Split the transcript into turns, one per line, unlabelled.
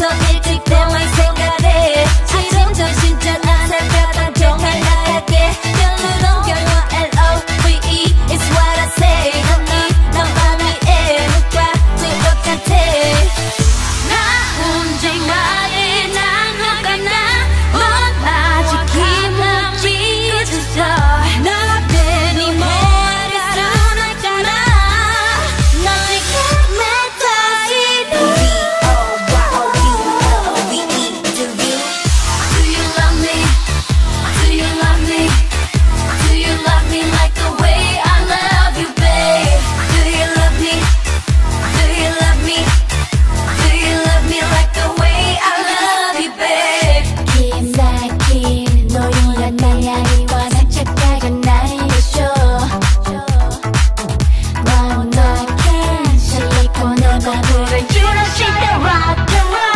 더 일찍 때만 생각해 지금 정신줄 안 살펴던 정말 나에게 별로던 결과 L-O-V-E is what I say honey 넌 밤이에 누가도 똑같아 나 언젠가에 난 너가 넌 아직 기분이 그쳤어 너 괜히 뭐 알아서 날 따라 너에게 매달린 V-O-Y-O-U-O-V-E do you? Do you love me? Do you love me? Do you love me like the way I love you, babe? Do you love me? Do you love me? Do you love me like the way I love you, babe? 기나긴 노용한 나야리와 산책가가 나를 해줘 넌 너의 실리콘의 마블을 줄여줄 때 rock and roll